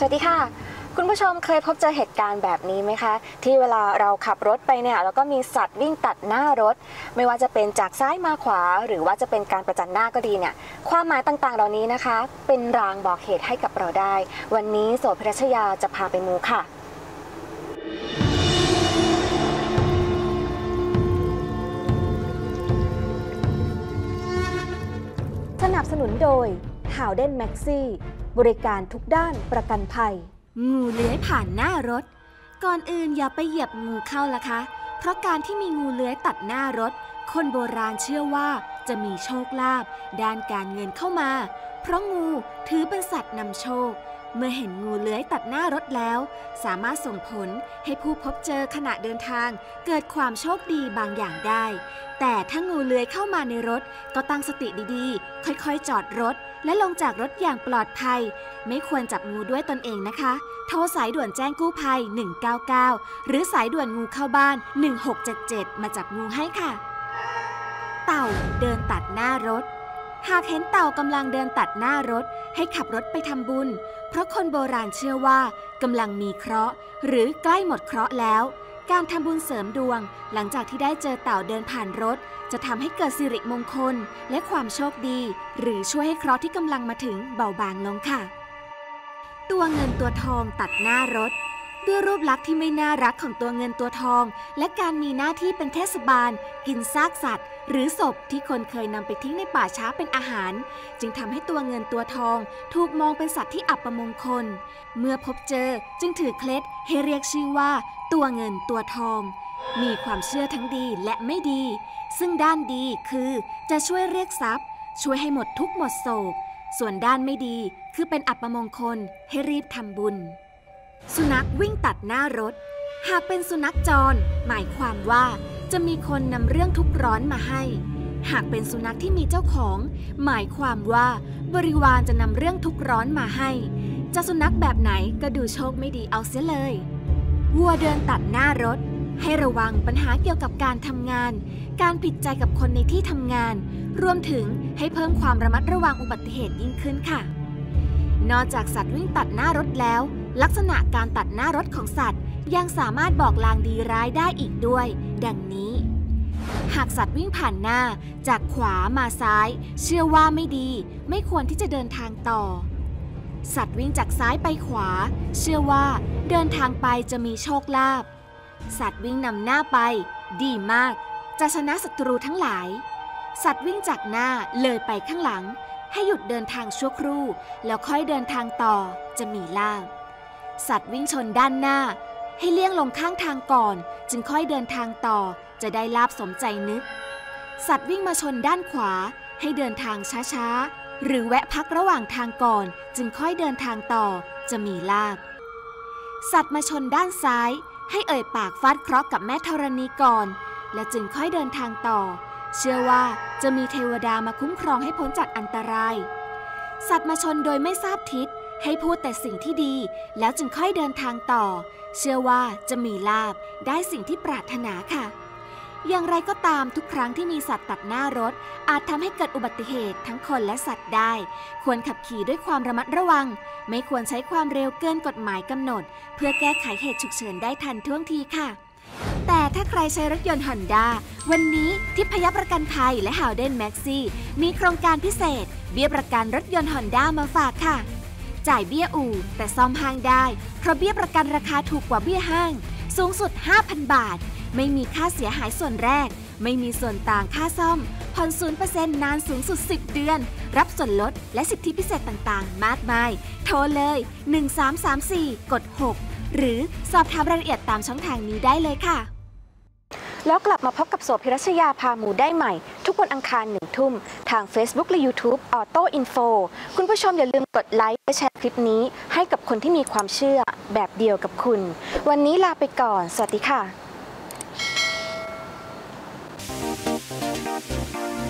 วัสดีค่ะคุณผู้ชมเคยพบเจอเหตุการณ์แบบนี้ไหมคะที่เวลาเราขับรถไปเนี่ยแล้วก็มีสัตว์วิ่งตัดหน้ารถไม่ว่าจะเป็นจากซ้ายมาขวาหรือว่าจะเป็นการประจันหน้าก็ดีเนี่ยความหมายต่างๆเหล่านี้นะคะเป็นรางบอกเหตุให้กับเราได้วันนี้โสภิรัชยาจะพาไปมูค่ะสนับสนุนโดยHowden Maxi บริการทุกด้านประกันภัยงูเลื้อยผ่านหน้ารถก่อนอื่นอย่าไปเหยียบงูเข้าละคะเพราะการที่มีงูเลื้อยตัดหน้ารถคนโบราณเชื่อว่าจะมีโชคลาภด้านการเงินเข้ามาเพราะงูถือเป็นสัตว์นำโชคเมื่อเห็นงูเลื้อยตัดหน้ารถแล้วสามารถส่งผลให้ผู้พบเจอขณะเดินทางเกิดความโชคดีบางอย่างได้แต่ถ้างูเลื้อยเข้ามาในรถก็ตั้งสติดีๆค่อยๆจอดรถและลงจากรถอย่างปลอดภัยไม่ควรจับงูด้วยตนเองนะคะโทรสายด่วนแจ้งกู้ภัย199หรือสายด่วนงูเข้าบ้าน1677มาจับงูให้ค่ะเต่าเดินตัดหน้ารถหากเห็นเต่ากำลังเดินตัดหน้ารถให้ขับรถไปทำบุญเพราะคนโบราณเชื่อว่ากำลังมีเคราะห์หรือใกล้หมดเคราะห์แล้วการทำบุญเสริมดวงหลังจากที่ได้เจอเต่าเดินผ่านรถจะทำให้เกิดสิริมงคลและความโชคดีหรือช่วยให้เคราะห์ที่กำลังมาถึงเบาบางลงค่ะตัวเงินตัวทองตัดหน้ารถด้วยรูปลักษณ์ที่ไม่น่ารักของตัวเงินตัวทองและการมีหน้าที่เป็นเทศบาลกินซากสัตว์หรือศพที่คนเคยนำไปทิ้งในป่าช้าเป็นอาหารจึงทำให้ตัวเงินตัวทองถูกมองเป็นสัตว์ที่อัปมงคลเมื่อพบเจอจึงถือเคล็ดให้เรียกชื่อว่าตัวเงินตัวทองมีความเชื่อทั้งดีและไม่ดีซึ่งด้านดีคือจะช่วยเรียกทรัพย์ช่วยให้หมดทุกข์หมดโศกส่วนด้านไม่ดีคือเป็นอัปมงคลให้รีบทำบุญสุนัขวิ่งตัดหน้ารถหากเป็นสุนัขจรหมายความว่าจะมีคนนำเรื่องทุกข์ร้อนมาให้หากเป็นสุนัขที่มีเจ้าของหมายความว่าบริวารจะนำเรื่องทุกข์ร้อนมาให้จะสุนัขแบบไหนก็ดูโชคไม่ดีเอาเสียเลยวัวเดินตัดหน้ารถให้ระวังปัญหาเกี่ยวกับการทำงานการผิดใจกับคนในที่ทำงานรวมถึงให้เพิ่มความระมัดระวังอุบัติเหตุยิ่งขึ้นค่ะนอกจากสัตว์วิ่งตัดหน้ารถแล้วลักษณะการตัดหน้ารถของสัตว์ยังสามารถบอกลางดีร้ายได้อีกด้วยดังนี้หากสัตว์วิ่งผ่านหน้าจากขวามาซ้ายเชื่อว่าไม่ดีไม่ควรที่จะเดินทางต่อสัตว์วิ่งจากซ้ายไปขวาเชื่อว่าเดินทางไปจะมีโชคลาภสัตว์วิ่งนำหน้าไปดีมากจะชนะศัตรูทั้งหลายสัตว์วิ่งจากหน้าเลยไปข้างหลังให้หยุดเดินทางชั่วครู่แล้วค่อยเดินทางต่อจะมีลาภสัตว์วิ่งชนด้านหน้าให้เลี่ยงลงข้างทางก่อนจึงค่อยเดินทางต่อจะได้ลาภสมใจนึกสัตว์วิ่งมาชนด้านขวาให้เดินทางช้าๆหรือแวะพักระหว่างทางก่อนจึงค่อยเดินทางต่อจะมีลาภสัตว์มาชนด้านซ้ายให้เอ่ยปากฟาดเคราะห์กับแม่ธรณีก่อนและจึงค่อยเดินทางต่อเชื่อว่าจะมีเทวดามาคุ้มครองให้พ้นจากอันตรายสัตว์มาชนโดยไม่ทราบทิศให้พูดแต่สิ่งที่ดีแล้วจึงค่อยเดินทางต่อเชื่อว่าจะมีลาภได้สิ่งที่ปรารถนาค่ะอย่างไรก็ตามทุกครั้งที่มีสัตว์ตัดหน้ารถอาจทำให้เกิดอุบัติเหตุทั้งคนและสัตว์ได้ควรขับขี่ด้วยความระมัดระวังไม่ควรใช้ความเร็วเกินกฎหมายกำหนดเพื่อแก้ไขเหตุฉุกเฉินได้ทันท่วงทีค่ะแต่ถ้าใครใช้รถยนต์ Honda วันนี้ทิพยประกันภัยและ Howden Maxi มีโครงการพิเศษเบี้ยประกันรถยนต์ Honda มาฝากค่ะจ่ายเบี้ยอู่แต่ซ่อมห้างได้เพราะเบี้ยประกันราคาถูกกว่าเบี้ยห้างสูงสุด 5,000 บาทไม่มีค่าเสียหายส่วนแรกไม่มีส่วนต่างค่าซ่อมผ่อน 0% นานสูงสุด10 เดือนรับส่วนลดและสิทธิพิเศษต่างๆมากมายโทรเลย1334กด6หรือสอบถามรายละเอียดตามช่องทางนี้ได้เลยค่ะแล้วกลับมาพบกับโสภิรัชยาพาหมูได้ใหม่ทุกวันอังคาร1 ทุ่มทาง Facebook และ YouTube Auto Info คุณผู้ชมอย่าลืมกดไลค์และแชร์คลิปนี้ให้กับคนที่มีความเชื่อแบบเดียวกับคุณวันนี้ลาไปก่อนสวัสดีค่ะ